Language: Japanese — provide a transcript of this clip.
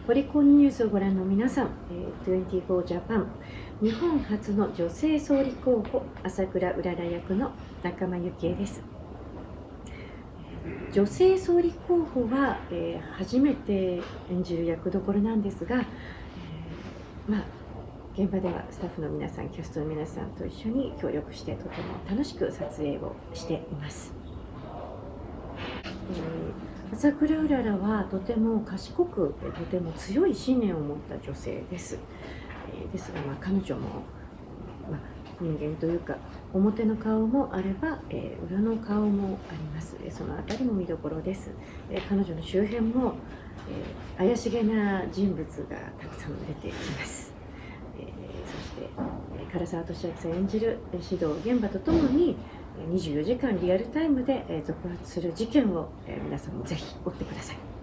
オリコンニュースをご覧の皆さん、24ジャパン日本初の女性総理候補朝倉うらら役の仲間由紀恵です。女性総理候補は、初めて演じる役どころなんですが、現場ではスタッフの皆さん、キャストの皆さんと一緒に協力してとても楽しく撮影をしています。朝倉うららはとても賢く、とても強い信念を持った女性です。ですが、彼女も、人間というか表の顔もあれば、裏の顔もあります。そのあたりも見どころです。彼女の周辺も、怪しげな人物がたくさん出てきます。そして、唐沢寿明さん演じる指導現場とともに24時間リアルタイムで続発する事件を皆さんもぜひ追ってください。